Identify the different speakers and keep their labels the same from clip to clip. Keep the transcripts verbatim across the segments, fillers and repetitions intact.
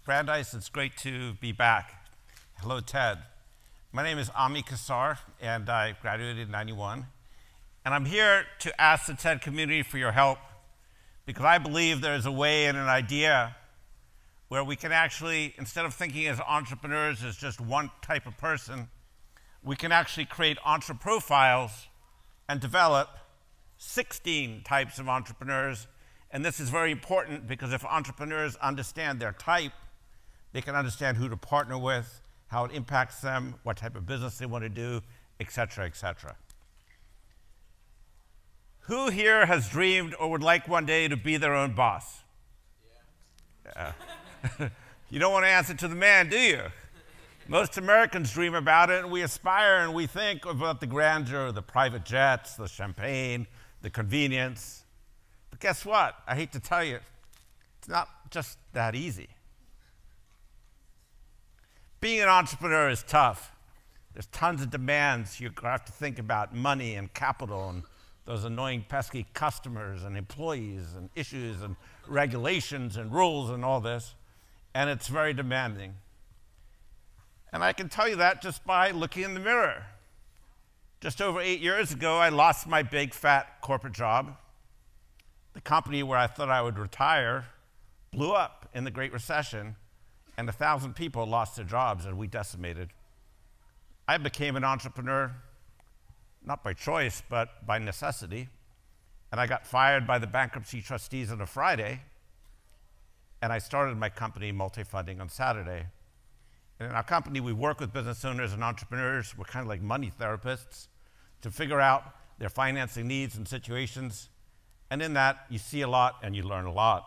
Speaker 1: Brandeis. It's great to be back. Hello, Ted. My name is Ami Kassar, and I graduated in ninety-one. And I'm here to ask the TED community for your help, because I believe there's a way and an idea where we can actually, instead of thinking as entrepreneurs as just one type of person, we can actually create entreprofiles and develop sixteen types of entrepreneurs. And this is very important because if entrepreneurs understand their type, they can understand who to partner with, how it impacts them, what type of business they want to do, et cetera, et cetera. Who here has dreamed or would like one day to be their own boss? Yeah. Yeah. You don't want to answer to the man, do you? Most Americans dream about it, and we aspire and we think about the grandeur, the private jets, the champagne, the convenience. But guess what? I hate to tell you, it's not just that easy. Being an entrepreneur is tough. There's tons of demands. You have to think about money and capital and those annoying, pesky customers and employees and issues and regulations and rules and all this. And it's very demanding. And I can tell you that just by looking in the mirror. Just over eight years ago, I lost my big, fat corporate job. The company where I thought I would retire blew up in the Great Recession, and a thousand people lost their jobs, and we decimated. I became an entrepreneur, not by choice, but by necessity. And I got fired by the bankruptcy trustees on a Friday, and I started my company, Multifunding, on Saturday. And in our company, we work with business owners and entrepreneurs. We're kind of like money therapists to figure out their financing needs and situations. And in that, you see a lot and you learn a lot.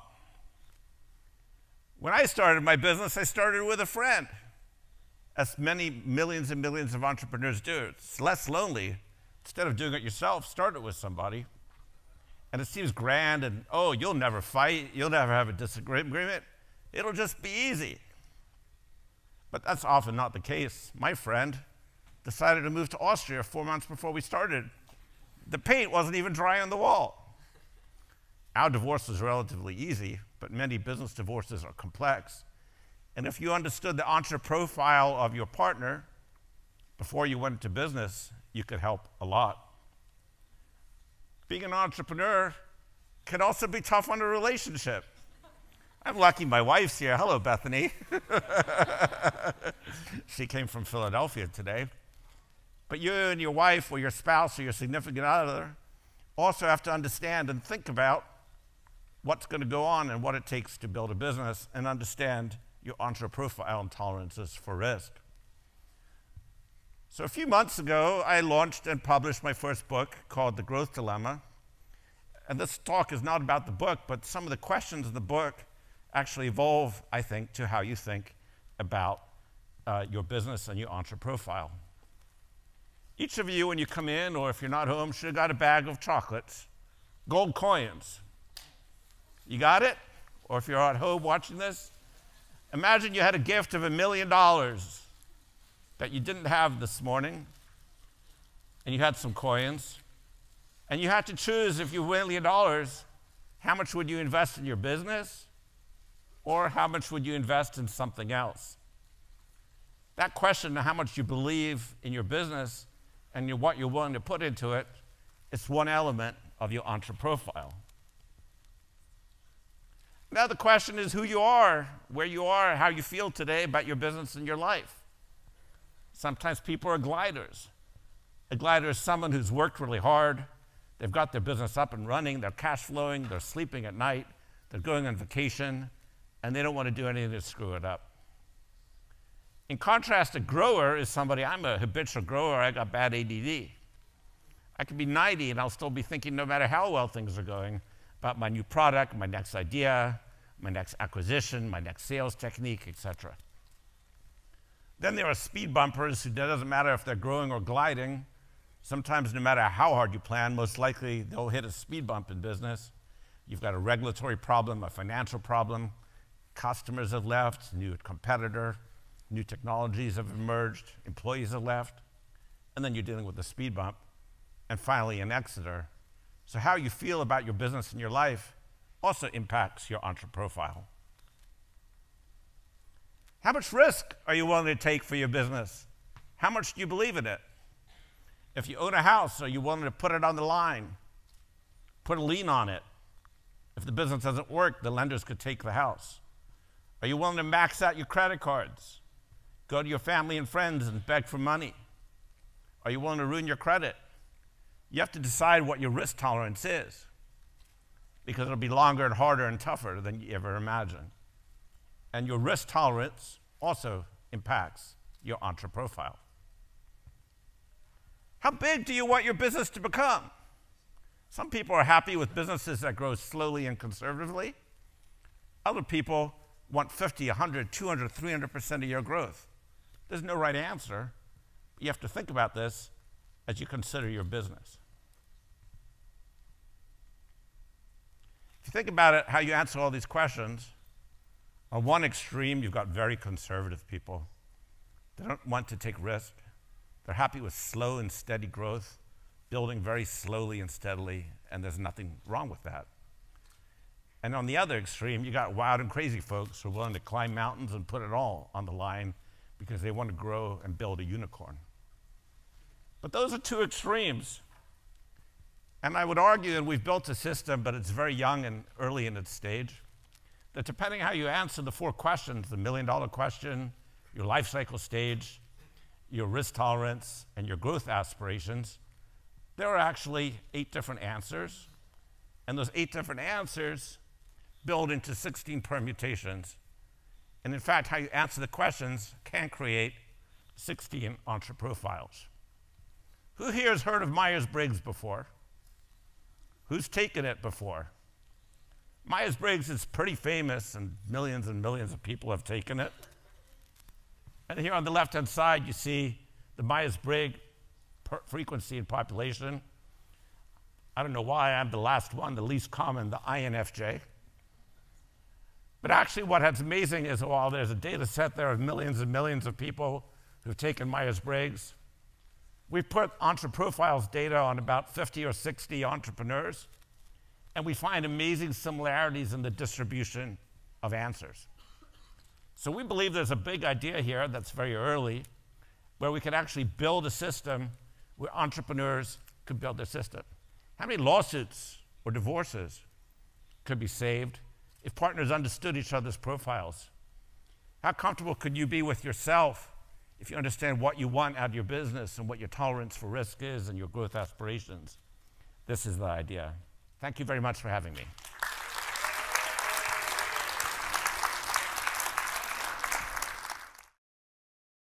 Speaker 1: When I started my business, I started with a friend, as many millions and millions of entrepreneurs do. It's less lonely. Instead of doing it yourself, start it with somebody. And it seems grand and, oh, you'll never fight, you'll never have a disagreement. It'll just be easy. But that's often not the case. My friend decided to move to Austria four months before we started. The paint wasn't even dry on the wall. Our divorce was relatively easy, but many business divorces are complex. And if you understood the entreprofile of your partner before you went into business, you could help a lot. Being an entrepreneur can also be tough on a relationship. I'm lucky my wife's here. Hello, Bethany. She came from Philadelphia today. But you and your wife or your spouse or your significant other also have to understand and think about what's going to go on and what it takes to build a business, and understand your entreprofile and tolerances for risk. So a few months ago, I launched and published my first book called The Growth Dilemma. And this talk is not about the book, but some of the questions in the book actually evolve, I think, to how you think about uh, your business and your entreprofile. Each of you, when you come in, or if you're not home, should have got a bag of chocolates, gold coins. You got it? Or if you're at home watching this, imagine you had a gift of a million dollars that you didn't have this morning, and you had some coins, and you had to choose, if you win a million dollars, how much would you invest in your business, or how much would you invest in something else? That question of how much you believe in your business and what you're willing to put into it is one element of your entreprofile. Now the question is who you are, where you are, how you feel today about your business and your life. Sometimes people are gliders. A glider is someone who's worked really hard, they've got their business up and running, they're cash flowing, they're sleeping at night, they're going on vacation, and they don't want to do anything to screw it up. In contrast, a grower is somebody, I'm a habitual grower, I got bad A D D. I could be ninety and I'll still be thinking, no matter how well things are going, about my new product, my next idea, my next acquisition, my next sales technique, et cetera. Then there are speed bumpers who, it doesn't matter if they're growing or gliding. Sometimes no matter how hard you plan, most likely they'll hit a speed bump in business. You've got a regulatory problem, a financial problem, customers have left, new competitor, new technologies have emerged, employees have left, and then you're dealing with the speed bump, and finally an exeter. So how you feel about your business and your life also impacts your entreprofile. How much risk are you willing to take for your business? How much do you believe in it? If you own a house, are you willing to put it on the line? Put a lien on it. If the business doesn't work, the lenders could take the house. Are you willing to max out your credit cards? Go to your family and friends and beg for money? Are you willing to ruin your credit? You have to decide what your risk tolerance is, because it'll be longer and harder and tougher than you ever imagined. And your risk tolerance also impacts your entre profile. How big do you want your business to become? Some people are happy with businesses that grow slowly and conservatively. Other people want fifty, one hundred, two hundred, three hundred percent a year growth. There's no right answer. You have to think about this as you consider your business. If you think about it, how you answer all these questions, on one extreme, you've got very conservative people. They don't want to take risk. They're happy with slow and steady growth, building very slowly and steadily, and there's nothing wrong with that. And on the other extreme, you got wild and crazy folks who are willing to climb mountains and put it all on the line because they want to grow and build a unicorn. But those are two extremes. And I would argue, and we've built a system, but it's very young and early in its stage, that depending how you answer the four questions, the million dollar question, your life cycle stage, your risk tolerance, and your growth aspirations, there are actually eight different answers. And those eight different answers build into sixteen permutations. And in fact, how you answer the questions can create sixteen entre profiles. Who here has heard of Myers-Briggs before? Who's taken it before? Myers-Briggs is pretty famous, and millions and millions of people have taken it. And here on the left-hand side, you see the Myers-Briggs frequency in population. I don't know why I'm the last one, the least common, the I N F J. But actually what's amazing is while there's a data set there of millions and millions of people who've taken Myers-Briggs, we've put entre profiles data on about fifty or sixty entrepreneurs, and we find amazing similarities in the distribution of answers. So we believe there's a big idea here that's very early, where we can actually build a system where entrepreneurs could build their system. How many lawsuits or divorces could be saved if partners understood each other's profiles? How comfortable could you be with yourself if you understand what you want out of your business and what your tolerance for risk is and your growth aspirations? This is the idea. Thank you very much for having me.